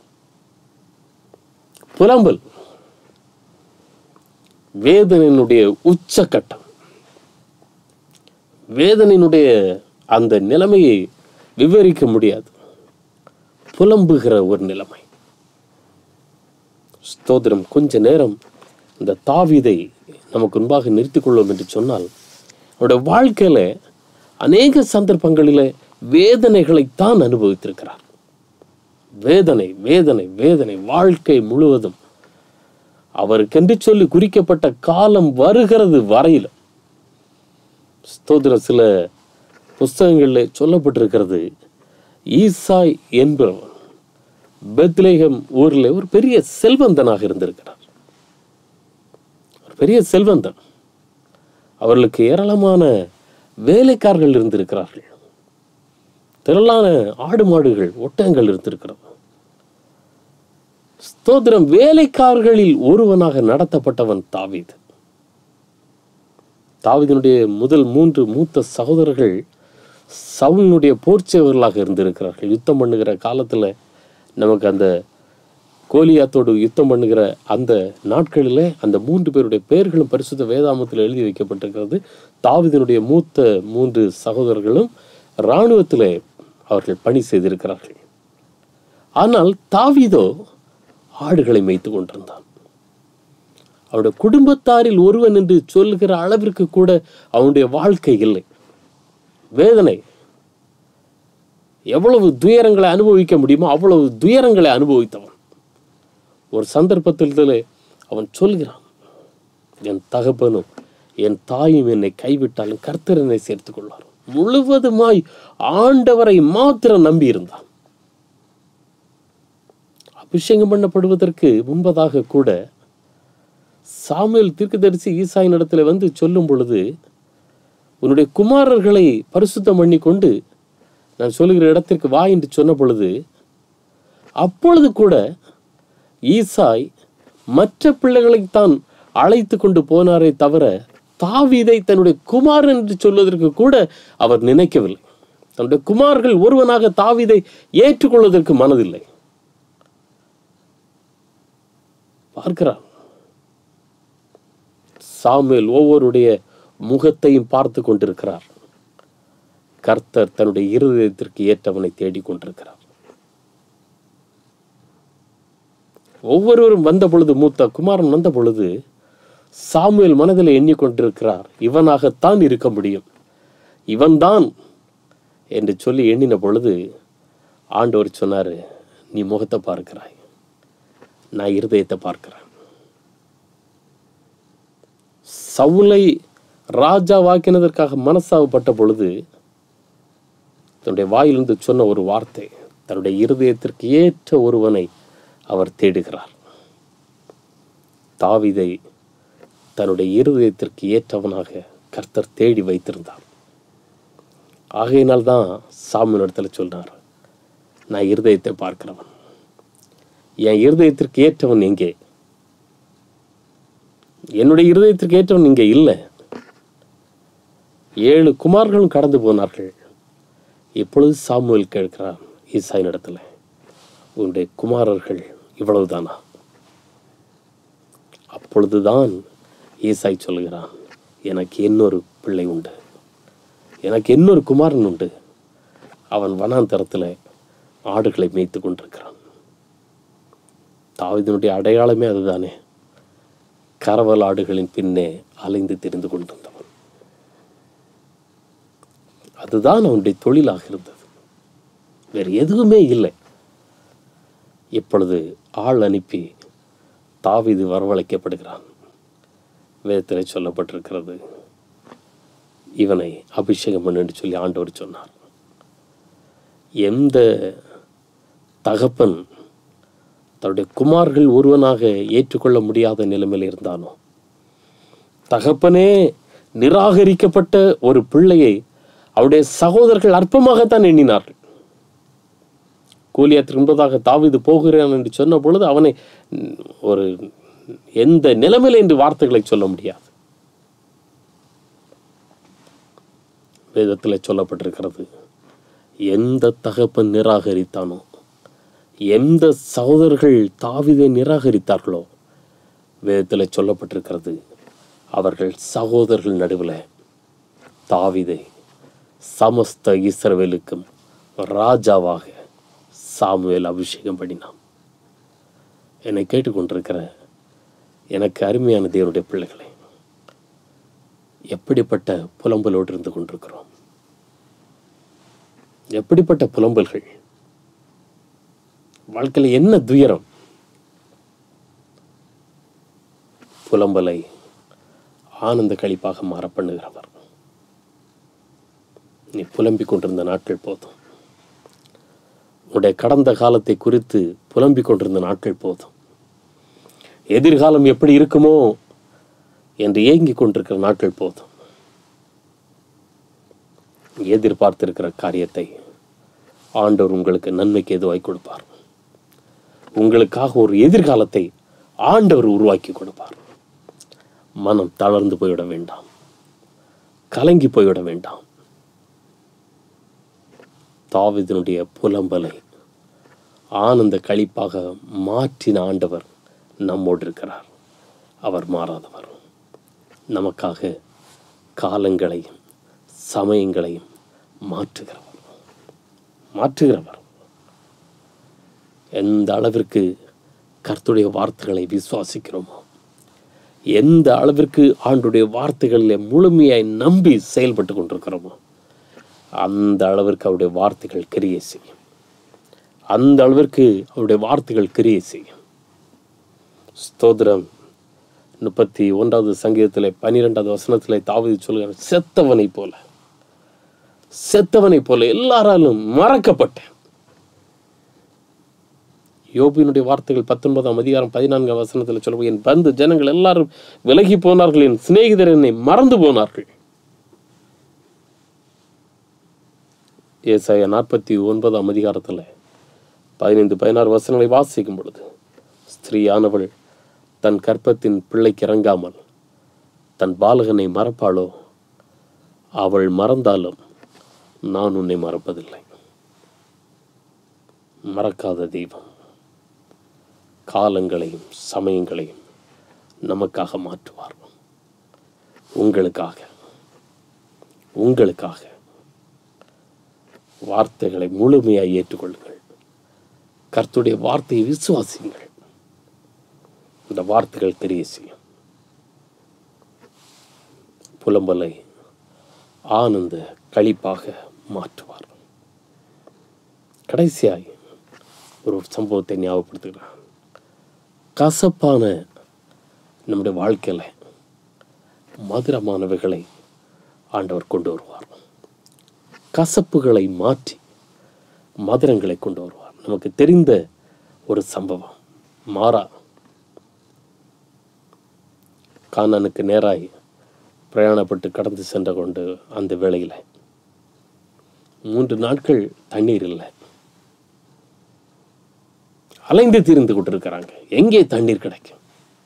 புலம்பல் வேதனையினுடைய உச்சக்கட்டம். வேதனையினுடைய அந்த நிலைமையை விவரிக்க முடியாது. புலம்புகிற ஒரு நிலைமை. ஸ்தோத்திரம். கொஞ்ச நேரம் இந்த தாவீதை நமக்கு முன்பாக நிறுத்திக் கொள்வோம் என்று சொன்னால், அவருடைய வாழ்க்கையில அநேக சந்தர்ப்பங்களில வேதனைகளைத்தான் அனுபவித்திருக்கிறார். வேதனை வேதனை வேதனை வாழ்க்கை முழுவதும் அவருக்கென்று சொல்லி குறிக்கப்பட்ட காலம் வருகிறது வரையில. ஸ்தோத்திரம். சில புஸ்தகங்களில் சொல்லப்பட்டிருக்கிறது, ஈசாய் என்பவன் பெத்லேகம் ஊரில் ஒரு பெரிய செல்வந்தனாக இருந்திருக்கிறார். ஒரு பெரிய செல்வந்தன். அவர்களுக்கு ஏராளமான வேலைக்காரர்கள் இருந்திருக்கிறார்கள். திரளான ஆடு மாடுகள் ஒட்டகங்கள் இருந்திருக்கிறது. ஸ்தோத்திரம். வேலைக்காரர்களில் ஒருவனாக நடத்தப்பட்டவன் தாவீது. தாவீதினுடைய முதல் 3 மூத்த சகோதரர்கள் சவுலினுடைய போர்ச்சேவர்களாக இருந்திருக்கிறார்கள். யுத்தம் பண்ணுகிற காலத்துல நமக்கு அந்த கோலியாத்தோடு யுத்தம் பண்ணுகிற அந்த நாட்களிலே அந்த 3 பேருடைய பெயர்களும் பரிசுத்த வேதாமத்தில் எழுதி வைக்கப்பட்டிருக்கிறது. தாவீதினுடைய மூத்த 3 சகோதரர்களும் இராணுவத்திலே அவர்கள் பணி செய்திருக்கிறார்கள். ஆனால் தாவீதோ ஆடுகளை மேய்த்து கொண்டிருந்தான். அவருடைய குடும்பத்தாரில் ஒருவன் என்று சொல்லுகிற அளவிற்கு கூட அவனுடைய வாழ்க்கை இல்லை. வேதனை. எவ்வளவு துயரங்களை அனுபவிக்க முடியுமோ அவ்வளவு துயரங்களை அனுபவித்தவன். ஒரு சந்தர்ப்பத்தில் அவன் சொல்கிறான், என் தகப்பனும் என் தாயும் என்னை கைவிட்டாலும் கர்த்தர் என்னை சேர்த்துக் கொள்வார். முழுவதுமாய் ஆண்டவரை மாத்திரம் நம்பி இருந்தான். அபிஷேகம் பண்ணப்படுவதற்கு முன்பதாக கூட சாமுவேல் தீர்க்கதரிசி ஈசாயின் இடத்துல வந்து சொல்லும் பொழுது, உன்னுடைய குமாரர்களை பரிசுத்தம் பண்ணி கொண்டு நான் சொல்லுகிற இடத்திற்கு வா என்று சொன்ன பொழுது, அப்பொழுது கூட ஈசாய் மற்ற பிள்ளைகளைத்தான் அழைத்து கொண்டு போனாரே தவிர தாவீதை தன்னுடைய குமாரன் என்று சொல்வதற்கு கூட அவர் நினைக்கவில்லை. தன்னுடைய குமார்கள் ஒருவனாக தாவீதை ஏற்றுக்கொள்வதற்கு மனதில்லை. பார்க்கிறார். சாமுவேல் ஒவ்வொருடைய முகத்தையும் பார்த்து கொண்டிருக்கிறார். கர்த்தர் தன்னுடைய இருதயத்திற்கு ஏற்றவனை தேடிக் கொண்டிருக்கிறார். ஒவ்வொருவரும் வந்த பொழுது, மூத்த குமாரன் வந்த பொழுது சாமுவேல் மனதில் எண்ணிக்கொண்டிருக்கிறார், இவனாகத்தான் இருக்க முடியும், இவன்தான் என்று சொல்லி எண்ணின பொழுது ஆண்டவர் சொன்னாரு, நீ முகத்தை பார்க்கிறாய், நான் இருதயத்தை பார்க்கிறேன். சவுலை ராஜா வாக்கினதற்காக மனசாவப்பட்ட பொழுது தன்னுடைய வாயிலிருந்து சொன்ன ஒரு வார்த்தை, தன்னுடைய இருதயத்திற்கு ஏற்ற ஒருவனை அவர் தேடுகிறார். தாவீதை தன்னுடைய இருதயத்திற்கு ஏற்றவனாக கர்த்தர் தேடி வைத்திருந்தார். ஆகையினால்தான் சாமுவேல் இடத்துல சொல்றார், நான் இருதயத்தை பார்க்கிறவன், என் இருதயத்திற்கு ஏற்றவன் எங்கே? என்னுடைய இருதயத்திற்கு ஏற்றவன் இங்கே இல்லை. 7 குமார்களும் கடந்து போனார்கள். இப்பொழுது சாமுவேல் கேட்கிறான் ஈசாயின் இடத்துல, உன்னுடைய குமாரர்கள் இவ்வளவுதானா? அப்பொழுதுதான் ஈசாய் சொல்லுகிறான், எனக்கு இன்னொரு பிள்ளை உண்டு, எனக்கு இன்னொரு குமாரன் உண்டு, அவன் வனாந்தரத்தில் ஆடுகளை மேய்த்து கொண்டிருக்கிறான். தாவீதினுடைய அடையாளமே அதுதானே. கரவலாடுகளின் பின்னே அலைந்து திரிந்து கொண்டிருந்தவன். அதுதான் அவனுடைய தொழிலாக இருந்தது, வேறு எதுவுமே இல்லை. இப்பொழுது ஆள் அனுப்பி தாவீது வரவழைக்கப்படுகிறான். வேதத்தில் சொல்லப்பட்டிருக்கிறது, இவனை அபிஷேகம் பண்ணு சொல்லி ஆண்டவர் சொன்னார். எந்த தகப்பன் தன்னுடைய குமார்கள் ஒருவனாக ஏற்றுக்கொள்ள முடியாத நிலைமையில் இருந்தானோ, தகப்பனே நிராகரிக்கப்பட்ட ஒரு பிள்ளையை அவருடைய சகோதரர்கள் அற்பமாகத்தான் எண்ணினார்கள். கோலியாத்துக்கு முன்பதாக தாவீது போகிறான் என்று சொன்ன பொழுது அவனை ஒரு எந்த நிலைமையில என்று வார்த்தைகளை சொல்ல முடியாது. வேதத்தில் சொல்லப்பட்டிருக்கிறது, எந்த தகப்பன் நிராகரித்தானோ, எந்த சகோதரர்கள் தாவீதை நிராகரித்தார்களோ, வேதத்தில் சொல்லப்பட்டிருக்கிறது, அவர்கள் சகோதரர்கள் நடுவில் தாவீதை சமஸ்த இஸ்ரவேலுக்கும் ராஜாவாக சாமுவேல் அபிஷேகம் பண்ணினான். என்னை கேட்டுக்கொண்டிருக்கிற எனக்கு அருமையான தேவனுடைய பிள்ளைகளை, எப்படிப்பட்ட புலம்பலோடு இருந்து கொண்டிருக்கிறோம்? எப்படிப்பட்ட புலம்பல்கள்! வாழ்க்கையில் என்ன துயரம்! புலம்பலை ஆனந்த களிப்பாக மாற பண்ணுகிறவர். நீ புலம்பிக் கொண்டிருந்த நாட்கள் போதும். உன்னுடைய கடந்த காலத்தை குறித்து புலம்பிக் கொண்டிருந்த நாட்கள் போதும். எதிர்காலம் எப்படி இருக்குமோ என்று ஏங்கிக் கொண்டிருக்கிற நாட்கள் போதும். எதிர்பார்த்திருக்கிற காரியத்தை ஆண்டவர் உங்களுக்கு நன்மைக்கு எதுவாய் கொடுப்பார். உங்களுக்காக ஒரு எதிர்காலத்தை ஆண்டவர் உருவாக்கி கொடுப்பார். மனம் தளர்ந்து போய்விட வேண்டாம், கலங்கி போய்விட வேண்டாம். தாவீதினுடைய புலம்பலை ஆனந்த களிப்பாக மாற்றின ஆண்டவர் நம்மோடு இருக்கிறார். அவர் மாறாதவர். நமக்காக காலங்களையும் சமயங்களையும் மாற்றுகிறவர். எந்த அளவிற்கு கர்த்தருடைய வார்த்தைகளை விசுவாசிக்கிறோமோ, எந்த அளவிற்கு ஆண்டுடைய வார்த்தைகளில் முழுமையாய் நம்பி செயல்பட்டு கொண்டிருக்கிறோமோ, அந்த அளவிற்கு அவருடைய வார்த்தைகள் கிரியை செய்யும். அந்த அளவிற்கு அவருடைய வார்த்தைகள் கிரியை செய்யும். ஸ்தோத்திரம். 31வது சங்கீதத்தில் 12வது வசனத்தில் தாவீது சொல்கிறார், செத்தவனை போல எல்லாராலும் மறக்கப்பட்டேன். யோபினுடைய வார்த்தைகள் 19ஆம் அதிகாரம் 14ஆம் வசனத்தில் சொல்லுவோம், என் பந்து ஜனங்கள் எல்லாரும் விலகி போனார்கள், என் சிநேகிதர் என்னை மறந்து போனார்கள். ஏசாயா 49ஆம் அதிகாரத்தில் 15-16 வசனங்களை வாசிக்கும் பொழுது, ஸ்திரீயானவள் தன் கற்பத்தின் பிள்ளைக்கு இறங்காமல் தன் பாலகனை மறப்பாளோ? அவள் மறந்தாலும் நான் உன்னை மறப்பதில்லை. மறக்காத தெய்வம் காலங்களையும் சமயங்களையும் நமக்காக மாற்றுவார். உங்களுக்காக வார்த்தைகளை முழுமையாக ஏற்றுக்கொள்ளுங்கள். கர்த்தருடைய வார்த்தையை விசுவாசியுங்கள். இந்த வார்த்தைகள் தெரிய செய்யும். புலம்பலை ஆனந்த களிப்பாக மாற்றுவார். கடைசியாய் ஒரு சம்பவத்தை ஞாபகப்படுத்துகிறார். கசப்பான நம்முடைய வாழ்க்கையில் மதுரமானவைகளை ஆண்டவர் கொண்டு வருவார். கசப்புகளை மாற்றி மதுரங்களை கொண்டு வருவார். நமக்கு தெரிந்த ஒரு சம்பவம். மாறா கானானுக்கு நேராய் பிரயாணப்பட்டு கடந்து சென்ற கொண்டு அந்த வேளையில் 3 நாட்கள் தண்ணீர் இல்லை. அலைந்து திரிந்து கொண்டிருக்கிறாங்க. எங்கே தண்ணீர் கிடைக்கும்?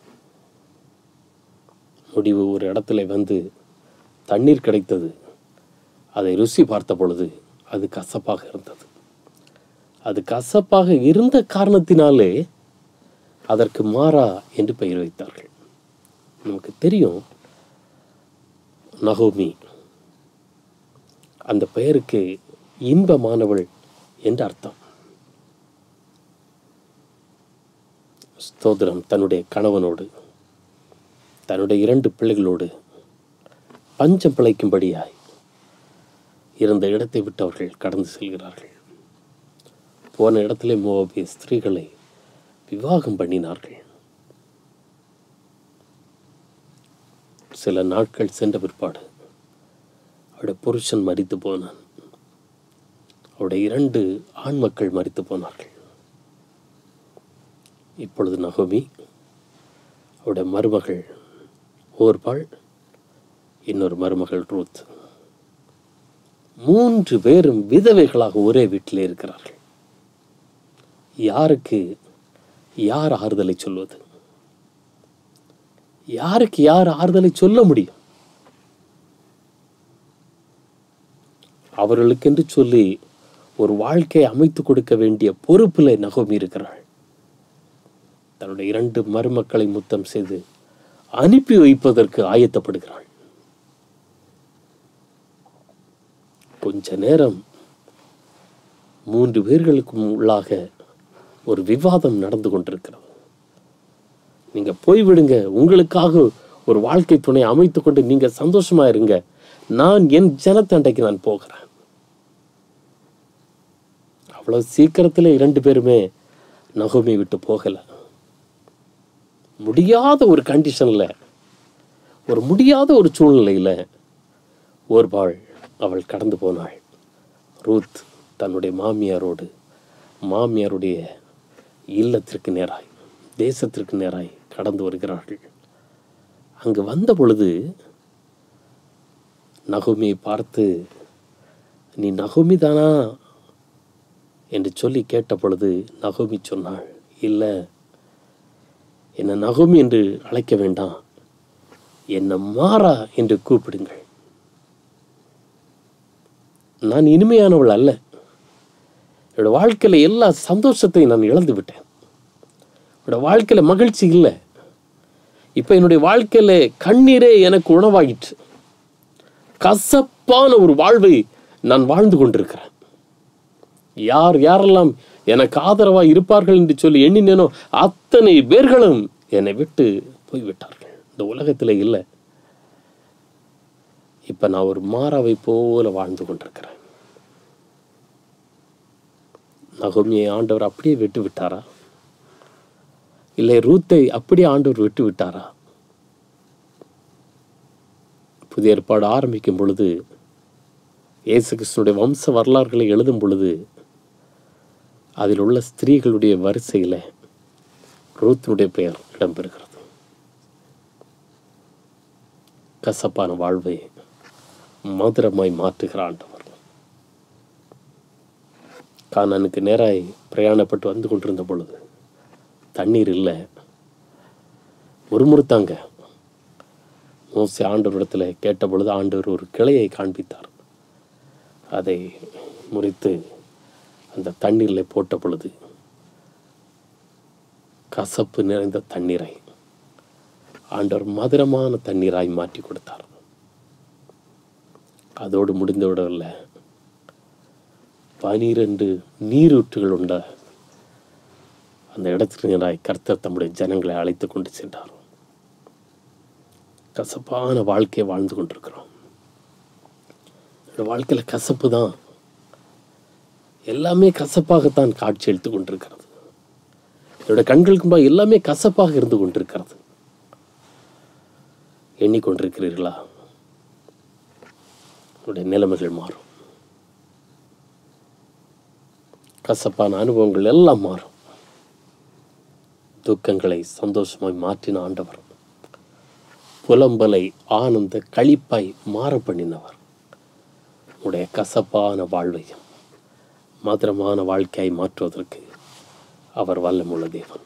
முடிவு ஒரு இடத்துல வந்து தண்ணீர் கிடைத்தது. அதை ருசி பார்த்த பொழுது அது கசப்பாக இருந்தது. அது கசப்பாக இருந்த காரணத்தினாலே அதற்கு மாறா என்று பெயர் வைத்தார்கள். நமக்கு தெரியும், நகோமி அந்த பெயருக்கு இன்பமானவள் என்று அர்த்தம். ஸ்தோத்திரம். தன்னுடைய கணவனோடு தன்னுடைய 2 பிள்ளைகளோடு பஞ்சம் பிழைக்கும்படியாய் இருந்த இடத்தை விட்டு அவர்கள் கடந்து செல்கிறார்கள். போன இடத்திலே மோவாபிய ஸ்திரீகளை விவாகம் பண்ணினார்கள். சில நாட்கள் சென்ற பிற்பாடு அவருடைய புருஷன் மரித்து போனான். அவருடைய 2 ஆண் மக்கள் மரித்து போனார்கள். இப்பொழுது நகோமி, அவருடைய மருமகள் ஓர்பாள், இன்னொரு மருமகள் ரூத், 3 பேரும் விதவைகளாக ஒரே வீட்டில் இருக்கிறார்கள். யாருக்கு யார் ஆறுதலை சொல்வது? யாருக்கு யார் ஆறுதலை சொல்ல முடியும்? அவர்களுக்கென்று சொல்லி ஒரு வாழ்க்கையை அமைத்து கொடுக்க வேண்டிய பொறுப்பில் நகோமி இருக்கிறாள். தன்னுடைய 2 மருமக்களை முத்தம் செய்து அனுப்பி வைப்பதற்கு ஆயத்தப்படுகிறாள். கொஞ்ச நேரம் 3 பேர்களுக்கும் உள்ளாக ஒரு விவாதம் நடந்து கொண்டிருக்கிறது. நீங்க போய்விடுங்க, உங்களுக்காக ஒரு வாழ்க்கை துணை அமைத்து கொண்டு நீங்க சந்தோஷமா இருங்க, நான் என் ஜனத்தண்டைக்கு நான் போகிறேன். அவ்வளவு சீக்கிரத்தில் 2 பேருமே நகோமி விட்டு போகல. முடியாத ஒரு கண்டிஷன்ல, ஒரு முடியாத ஒரு சூழ்நிலையில ஓர்பாள் அவள் கடந்து போனாள். ரூத் தன்னுடைய மாமியாருடைய இல்லத்திற்கு நேராய், தேசத்திற்கு நேராய் கடந்து வருகிறார்கள். அங்கு வந்த பொழுது நகோமியை பார்த்து, நீ நகோமி தானா என்று சொல்லி கேட்ட பொழுது நகோமி சொன்னாள், இல்லை, என்னை நகோமி என்று அழைக்க வேண்டாம், என்னை மாறா என்று கூப்பிடுங்கள். நான் இனிமையானவள் அல்ல. என்னோட வாழ்க்கையில எல்லா சந்தோஷத்தையும் நான் இழந்து விட்டேன். என்னோட வாழ்க்கையில மகிழ்ச்சி இல்லை. இப்ப என்னுடைய வாழ்க்கையில கண்ணீரே எனக்கு உணவாயிற்று. கசப்பான ஒரு வாழ்வை நான் வாழ்ந்து கொண்டிருக்கிறேன். யாரெல்லாம் எனக்கு ஆதரவாக இருப்பார்கள் என்று சொல்லி எண்ணினேனோ அத்தனை பேர்களும் என்னை விட்டு போய்விட்டார்கள். இந்த உலகத்தில் இல்லை. இப்ப நான் ஒரு மாறாவை போல வாழ்ந்து கொண்டிருக்கிறேன். நகோமியை ஆண்டவர் அப்படியே விட்டு விட்டாரா? இல்லை ரூத்தை அப்படியே ஆண்டவர் விட்டு விட்டாரா? புதிய ஏற்பாடு ஆரம்பிக்கும் பொழுது, இயேசு கிறிஸ்துடைய வம்ச வரலாறுகளை எழுதும் பொழுது, அதில் உள்ள ஸ்திரீகளுடைய வரிசையில் ரூத்தினுடைய பெயர் இடம்பெறுகிறது. கசப்பான வாழ்வை மதுரமாய் மாற்றுகிற ஆண்டவர். கானானுக்கு நேராய் பிரயாணப்பட்டு வந்து கொண்டிருந்த பொழுது தண்ணீர் இல்லை, முறுமுறுத்தாங்க. மோசே ஆண்டவரிடத்தில் கேட்ட பொழுது ஆண்டவர் ஒரு கிளையை காண்பித்தார். அதை முறித்து அந்த தண்ணீரில் போட்ட பொழுது கசப்பு நிறைந்த தண்ணீரை ஆண்டவர் மதுரமான தண்ணீராய் மாற்றி கொடுத்தார். அதோடு முடிந்து விடவில்லை. 12 நீரூற்றுகள் உண்ட அந்த இடத்துக்கு நேராய் கர்த்தர் தம்முடைய ஜனங்களை அழைத்து கொண்டு சென்றார். கசப்பான வாழ்க்கையை வாழ்ந்து கொண்டிருக்கிறோம். வாழ்க்கையில் கசப்பு தான், எல்லாமே கசப்பாகத்தான் காட்சி அளித்து கொண்டிருக்கிறது. என்னுடைய கண்களுக்கு முன்பாக எல்லாமே கசப்பாக இருந்து கொண்டிருக்கிறது. எண்ணிக்கொண்டிருக்கிறீர்களா? உங்களுடைய நிலைமைகள் மாறும். கசப்பான அனுபவங்கள் எல்லாம் மாறும். துக்கங்களை சந்தோஷமாய் மாற்றின ஆண்டவர், புலம்பலை ஆனந்த களிப்பாய் மாற பண்ணினவர், உடைய கசப்பான வாழ்வையும் மதுரமான வாழ்க்கையை மாற்றுவதற்கு அவர் வல்லமுள்ள தேவன்.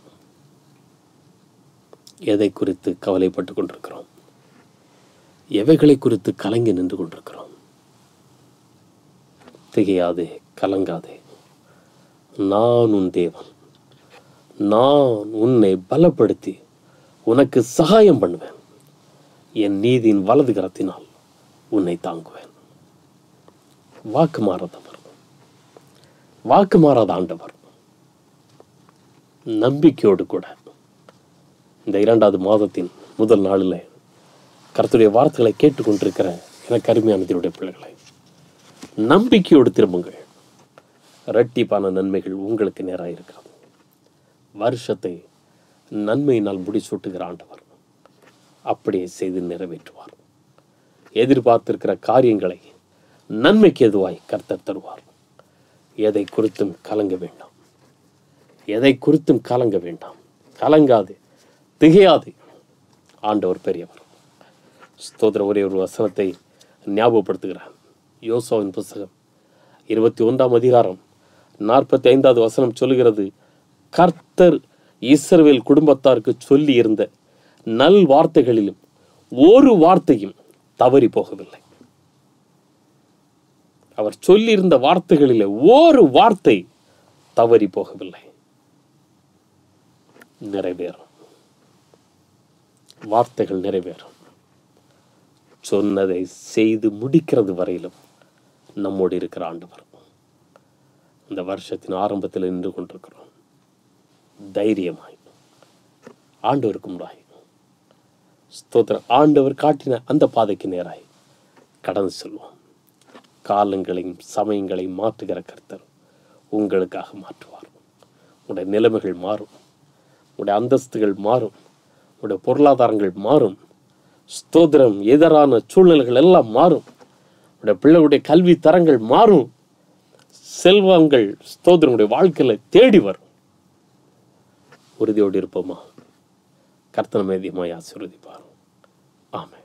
எதை குறித்து கவலைப்பட்டு கொண்டிருக்கிறோம்? எவைகளை குறித்து கலங்கி நின்று கொண்டிருக்கிறோம்? திகையாதே, கலங்காதே. நான் உன் தேவன். நான் உன்னை பலப்படுத்தி உனக்கு சகாயம் பண்ணுவேன். என் நீதியின் வலது கரத்தினால் உன்னை தாங்குவேன். வாக்கு மாறாதவர், வாக்கு மாறாத ஆண்டவர். நம்பிக்கையோடு கூட இந்த 2வது மாதத்தின் முதல் நாளில் கர்த்தருடைய வார்த்தைகளை கேட்டுக்கொண்டிருக்கிற எனக்கு அருமையான தேவனுடைய பிள்ளைகளை, நம்பிக்கையோடு திரும்புங்கள். இரட்டிப்பான நன்மைகள் உங்களுக்கு நேராக இருக்கிறது. வருஷத்தை நன்மையினால் முடிசூட்டுகிற ஆண்டவர் அப்படியே செய்து நிறைவேற்றுவார். எதிர்பார்த்திருக்கிற காரியங்களை நன்மைக்கு எதுவாய் கர்த்தர் தருவார். எதை குறித்தும் கலங்க வேண்டாம். எதை குறித்தும் கலங்க வேண்டாம். கலங்காது, திகையாது. ஆண்டவர் பெரியவர். ஸ்தோத்திர. ஒரே ஒரு வசனத்தை ஞாபகப்படுத்துகிறார். யோசுவாவின் புத்தகம் 21ஆம் அதிகாரம் 45வது வசனம் சொல்லுகிறது, கர்த்தர் இஸ்ரவேல் குடும்பத்தாருக்கு சொல்லி இருந்த நல் வார்த்தைகளிலும் ஒரு வார்த்தையும் தவறி போகவில்லை. அவர் சொல்லியிருந்த வார்த்தைகளிலே ஒரு வார்த்தை தவறி போகவில்லை. நிறைவேறும். வார்த்தைகள் நிறைவேறும். சொன்னதை செய்து முடிக்கிறது வரையிலும் நம்மோடு இருக்கிற ஆண்டவர். இந்த வருஷத்தின் ஆரம்பத்தில் நின்று கொண்டிருக்கிறோம். தைரியமாய் ஆண்டவருக்கு முன்னாய் ஸ்தோத்திரம், ஆண்டவர் காட்டின அந்த பாதைக்கு நேராய் கடந்து செல்வோம். காலங்களையும் சமயங்களையும் மாற்றுகிற கர்த்தர் உங்களுக்காக மாற்றுவார். உங்களுடைய நிலைமைகள் மாறும். உங்களுடைய அந்தஸ்துகள் மாறும். உங்களுடைய பொருளாதாரங்கள் மாறும். ஸ்தோத்திரம், எதிரான சூழ்நிலைகள் எல்லாம் மாறும். உங்களுடைய பிள்ளைகளுடைய கல்வி தரங்கள் மாறும். செல்வங்கள் ஸ்தோத்திரம் உடைய வாழ்க்கையில் தேடி வரும். உறுதியோடு இருப்போமா? கர்த்தர் நம்மை அதிகமாய் ஆசீர்வதிப்பார். ஆமென்.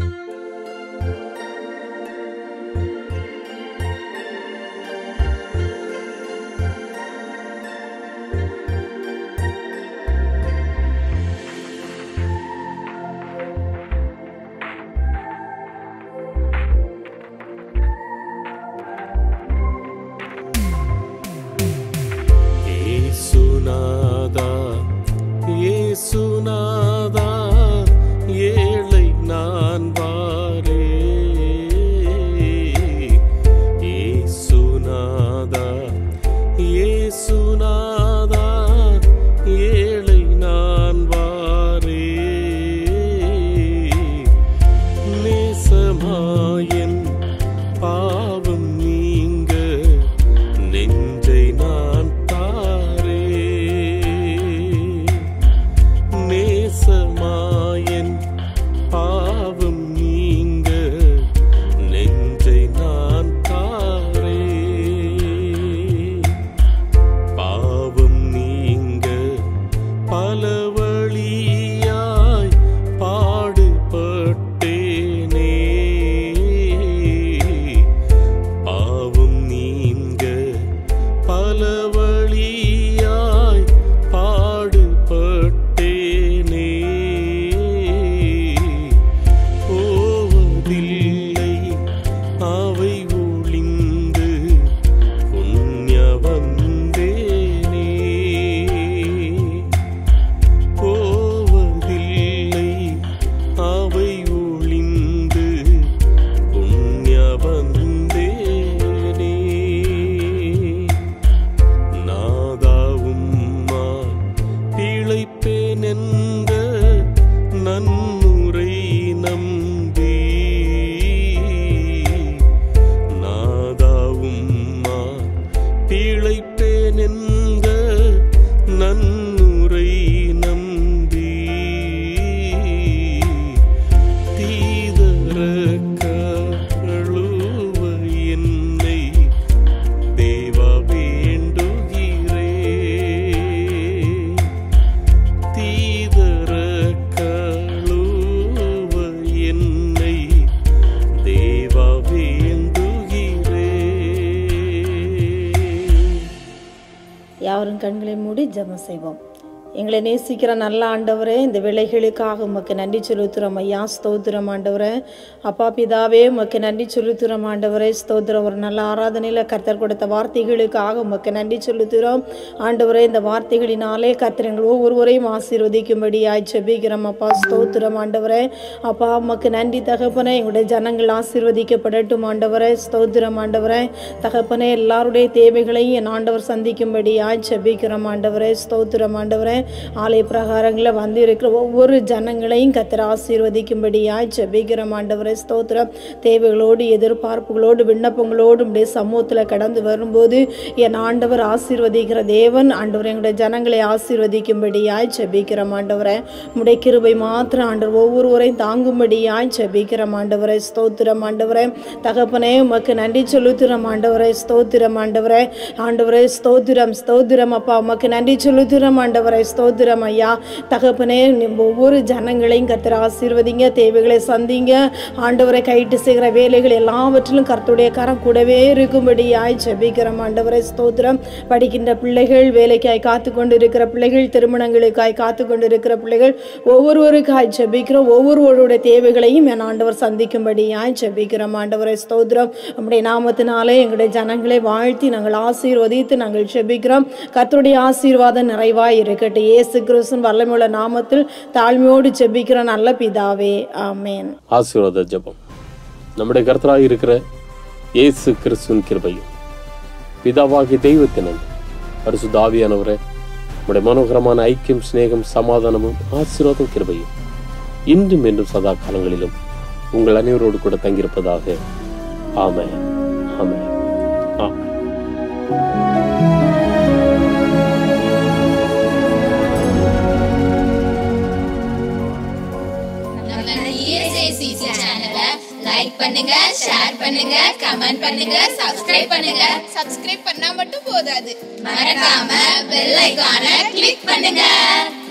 இயேசுநாதா, இயேசுநாதா, ஏழை நான் வாரே. இயேசுநாதா, இயேசுநாதா, ஏழை நான் வாரே. நேசமாயன் பாவம் நீங்க நெஞ்சை நான் தாரே. நேசமாயன் பாவம் நீங்க நெஞ்சை நான் தாரே. பாவம் நீங்க பல வழியாய் பாடுபட்டேனே. பாவம் நீங்க பல வழியாய் பாடுபட்டேனே. போவதில்லை அவை ஒளிந்து புண்ணிய வந்தேனே. போவதில்லை அவை ஒளிந்து புண்ணிய வந்தேனே. நாதாவும்மா பிழைப்பேன் என்ற நன்முறை நம்பி. நாதாவும்மா பிழைப்பேன் என்ற நன்முறை நம்பி. தீதரக்க அழுவ என்னை தேவா வேண்டுகிறே. தீதரக்க அழுவ என்னை தேவா வேண்டுகிறே.
யாவரும் கண்களை மூடி ஜெபம் செய்வோம். எங்களை நேசிக்கிற நல்ல ஆண்டவரே, இந்த வேளைகளுக்காக உமக்கு நன்றி செலுத்துகிறோம் ஐயா. ஸ்தோத்திரம் ஆண்டவரே. அப்பா பிதாவே, உமக்கு நன்றி செலுத்துகிறோம் ஆண்டவரே. ஸ்தோத்திரம். ஒரு நல்ல ஆராதனையில் கர்த்தர் கொடுத்த வார்த்தைகளுக்காக உமக்கு நன்றி செலுத்துகிறோம் ஆண்டவரே. இந்த வார்த்தைகளினாலே கர்த்தர் எங்கள் ஒவ்வொருவரையும் ஆசீர்வதிக்கும்படியாய் ஜெபிக்கிறோம் அப்பா. ஸ்தோத்திரம் ஆண்டவரே. அப்பா உமக்கு நன்றி தகப்பனே. எங்களுடைய ஜனங்கள் ஆசீர்வதிக்கப்படட்டும் ஆண்டவரே. ஸ்தோத்திரம் ஆண்டவரே. தகப்பனே, எல்லாருடைய தேவைகளையும் என் ஆண்டவர் சந்திக்கும்படியாய் ஜெபிக்கிறோம் ஆண்டவரே. ஸ்தோத்திரம் ஆண்டவரே. ஆலய பிரகாரங்களில் வந்து இருக்கிற ஒவ்வொரு ஜனங்களையும் கர்த்தர் ஆசீர்வதிக்கும்படியாய் ஜெபிக்கிறோம் ஆண்டவரே. ஸ்தோத்திரம். தேவைகளோடு எதிர்பார்ப்புகளோடு விண்ணப்பங்களோடு உடைய சமூகத்தில் கடந்து வரும்போது என் ஆண்டவர் ஆசீர்வதிக்கிற தேவன். ஆண்டவர் எங்களுடைய ஜனங்களை ஆசீர்வதிக்கும்படியாய் ஜெபிக்கிறோம் ஆண்டவரே. உடைய கிருபை மாத்திரம் ஆண்டவர் ஒவ்வொருவரையும் தாங்கும்படியாய் ஜெபிக்கிறோம் ஆண்டவரே. ஸ்தோத்திரம் ஆண்டவரே. தகப்பனே உமக்கு நன்றி செலுத்துகிறோம் ஆண்டவரே. ஸ்தோத்திரம் ஆண்டவரே. ஆண்டவரே ஸ்தோத்திரம் ஸ்தோத்திரம் அப்பா. உமக்கு நன்றி செலுத்துகிறோம் ஆண்டவரே. ஸ்தோத்திரம் ஐயா. தகப்பனே ஒவ்வொரு ஜனங்களையும் கர்த்தர் ஆசீர்வதிங்க, தேவைகளை சந்திங்க ஆண்டவரை. கைட்டு செய்கிற வேலைகள் எல்லாவற்றிலும் கர்த்தருடைய கரம் கூடவே இருக்கும்படியாய் ஜெபிக்கிறோம் ஆண்டவரை. ஸ்தோத்திரம். படிக்கின்ற பிள்ளைகள், வேலைக்காய் காத்து கொண்டு இருக்கிற பிள்ளைகள், திருமணங்களுக்காய் காத்து கொண்டு இருக்கிற பிள்ளைகள் ஒவ்வொருவருக்காய் ஜெபிக்கிறோம். ஒவ்வொருவருடைய தேவைகளையும் என் ஆண்டவர் சந்திக்கும்படியாய் ஜெபிக்கிறோம் ஆண்டவரை. ஸ்தோத்திரம். நம்முடைய நாமத்தினாலே எங்களுடைய ஜனங்களை வாழ்த்தி நாங்கள் ஆசீர்வதித்து நாங்கள் ஜெபிக்கிறோம். கர்த்தருடைய ஆசீர்வாதம் நிறைவாய் இருக்கட்டும். இயேசு கிறிஸ்துவின் வல்லமையுள்ள நாமத்தில் தாழ்மையோடு ஜெபிக்கிற நல்ல பிதாவே, ஆமென்.
ஆசீர்வாத ஜெபம். நம்முடைய கர்த்தராய் இருக்கிற இயேசு கிறிஸ்துவின் கிருபையும் பிதாவாகிய தெய்வத்தின் பரிசுத்த ஆவியானவரே, நம்முடைய மனோகரமான ஐக்கியம், சிநேகம், சமாதானமும் ஆசீர்வாதம், கிருபையும் இன்றும் என்றும் சதா காலங்களிலும் உங்கள் அனைவரோடு கூட தங்கியிருப்பதாக. ஆமென். ஆமென். ஆமென்.
லைக் பண்ணுங்க, ஷேர் பண்ணுங்க, கமெண்ட் பண்ணுங்க, சப்ஸ்கிரைப் பண்ணுங்க. சப்ஸ்கிரைப் பண்ணா மட்டும் போதாது, மறக்காம பெல் ஐகானை கிளிக் பண்ணுங்க.